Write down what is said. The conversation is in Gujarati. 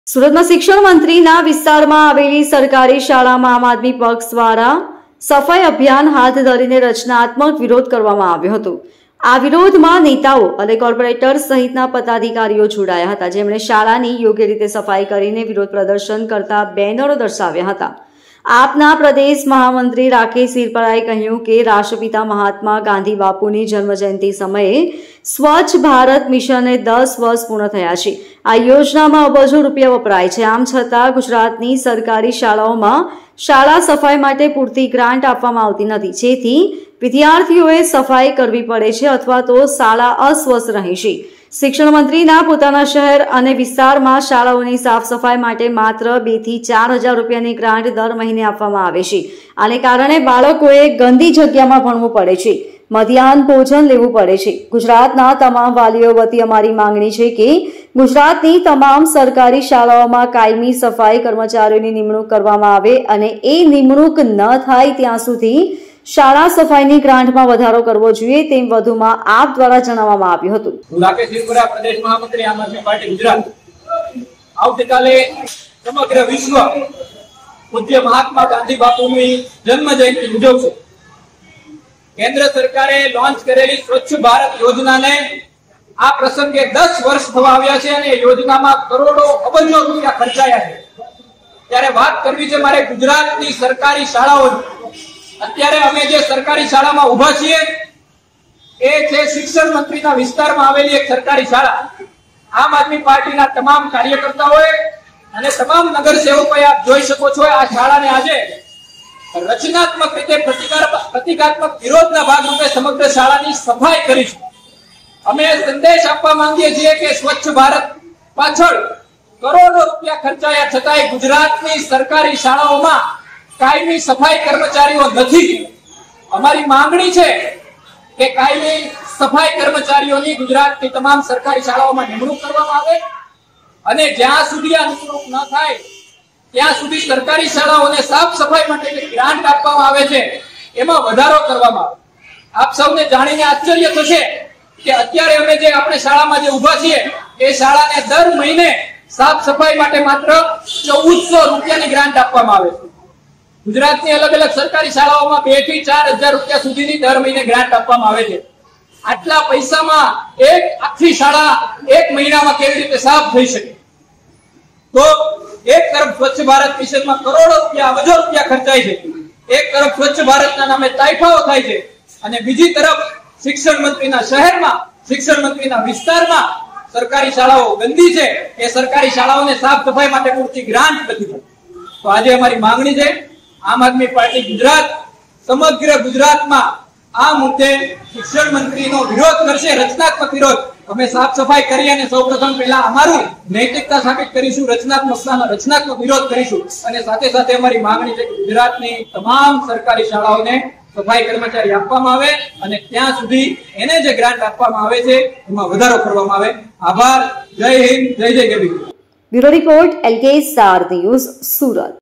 સુરતમાં શિક્ષણ મંત્રીના વિસ્તારમાં આવેલી સરકારી શાળામાં આમ આદમી પક્ષ દ્વારા સફાઈ અભિયાન હાથ ધરીને રચનાત્મક વિરોધ કરવામાં આવ્યો હતો। આ વિરોધમાં નેતાઓ અને કોર્પોરેટર સહિતના પદાધિકારીઓ જોડાયા હતા, જેમણે શાળાની યોગ્ય રીતે સફાઈ કરીને વિરોધ પ્રદર્શન કરતા બેનરો દર્શાવ્યા હતા। આપના પ્રદેશ મહામંત્રી રાકેશ સિરપરાએ કહ્યું કે રાષ્ટ્રપિતા મહાત્મા ગાંધી બાપુની જન્મજયંતિ સમયે સ્વચ્છ ભારત મિશને 10 વર્ષ પૂર્ણ થયા છે। આ યોજનામાં અબજો રૂપિયા વપરાય છે। આમ છતાં ગુજરાતની સરકારી શાળાઓમાં શાળા સફાઈ માટે પૂરતી ગ્રાન્ટ આપવામાં આવતી નથી, જેથી વિદ્યાર્થીઓએ સફાઈ કરવી પડે છે અથવા તો શાળા અસ્વસ્થ રહે છે। શિક્ષણ મંત્રીના પોતાના શહેર અને વિસ્તારમાં શાળાઓની સાફ સફાઈ માટે માત્ર 2 થી 4 હજાર રૂપિયાની ગ્રાન્ટ દર મહિને આપવામાં આવે છે। આને કારણે બાળકોએ ગંદી જગ્યામાં ભણવું પડે છે, મધ્યાહન ભોજન લેવું પડે છે। ગુજરાતના તમામ વાલીઓ વતી અમારી માંગણી છે કે ગુજરાતની તમામ સરકારી શાળાઓમાં કાયમી સફાઈ કર્મચારીઓની નિમણૂક કરવામાં આવે અને એ નિમણૂક ન થાય ત્યાં સુધી શાળા સફાઈની ગ્રાન્ટમાં વધારો કરવો જોઈએ, તેમ વધુમાં આપ દ્વારા જણાવવામાં આવ્યું હતું। હું રાકેશ સિરપરા, પ્રદેશ મહામંત્રી આમ આદમી પાર્ટી ગુજરાત। આવતીકાલે સમગ્ર વિશ્વ પૂજ્ય મહાત્મા ગાંધી બાપુની જન્મ જયંતિ ઉજવશે। કેન્દ્ર સરકારે લોન્ચ કરેલી સ્વચ્છ ભારત યોજનાને આ પ્રસંગે 10 વર્ષ થવા આવ્યા છે અને યોજનામાં કરોડો અબજો રૂપિયા ખર્ચાયા છે। ત્યારે વાત કરવી છે મારે ગુજરાતની સરકારી શાળાઓની। અત્યારે અમે જે સરકારી શાળામાં ઊભા છીએ એ છે શિક્ષણ મંત્રીના વિસ્તારમાં આવેલી એક સરકારી શાળા। આમ આદમી પાર્ટીના તમામ કાર્યકર્તાઓએ અને તમામ નગરસેવકોએ આપ જોઈ શકો છો આ શાળાને આજે રચનાત્મક રીતે પ્રતિકાત્મક વિરોધના ભાગરૂપે સમગ્ર શાળાની સફાઈ કરી છે। અમે સંદેશ આપવા માંગીએ છીએ કે સ્વચ્છ ભારત પાછળ કરોડો રૂપિયા ખર્ચાયા છતાંય ગુજરાતની સરકારી શાળાઓમાં કાયમી સફાઈ કર્મચારીઓ નથી। અમારી માંગણી છે કે કાયમી સફાઈ કર્મચારીઓની ગુજરાતની તમામ સરકારી શાળાઓમાં નિમણૂક કરવામાં આવે અને જ્યાં સુધી આ નિમણૂક ન થાય ત્યાં સુધી સરકારી શાળાઓને સાફ સફાઈ માટે જે ગ્રાન્ટ આપવામાં આવે છે એમાં વધારો કરવામાં આવે। આપ સૌને જાણીને આશ્ચર્ય થશે કે અત્યારે અમે જે આપણે શાળામાં જે ઊભા છીએ એ શાળાને દર મહિને સાફ સફાઈ માટે માત્ર 1400 રૂપિયાની ગ્રાન્ટ આપવામાં આવે છે। ગુજરાતની અલગ અલગ સરકારી શાળાઓમાં 2 થી 4 હજાર રૂપિયા સુધીની દર મહિને ગ્રાન્ટ આપવામાં આવે છે। આટલા પૈસામાં એક આખી શાળા એક મહિનામાં કેવી રીતે સાફ થઈ શકે? તો એક તરફ સ્વચ્છ ભારત મિશનમાં કરોડો રૂપિયા અબજો રૂપિયા ખર્ચાય છે, એક તરફ સ્વચ્છ ભારતના નામે તાઇફાઓ થાય છે અને બીજી તરફ શિક્ષણ મંત્રીના શહેરમાં, શિક્ષણ મંત્રીના વિસ્તારમાં સરકારી શાળાઓ ગંદી છે, એ સરકારી શાળાઓને સાફ સફાઈ માટે પૂરતી ગ્રાન્ટ નથી મળતી। તો આજે અમારી માંગણી છે આમ આદમી પાર્ટી ગુજરાત સમગ્ર ગુજરાતમાં આ મુદ્દે શિક્ષણ મંત્રીનો વિરોધ કરશે, રચનાત્મક વિરોધ। અમે સાફ સફાઈ કરી અને સૌપ્રથમ પહેલા અમારું નૈતિકતા સાબિત કરીશું, રચનાત્મક વિરોધ કરીશું અને સાથે સાથે અમારી માંગણી છે કે ગુજરાતની તમામ સરકારી શાળાઓને સફાઈ કર્મચારી આપવામાં આવે અને ત્યાં સુધી એને જે ગ્રાન્ટ આપવામાં આવે છે એમાં વધારો કરવામાં આવે। આભાર। જય હિન્દ, જય જય ગરવી। Bureau report, LK star news, Surat.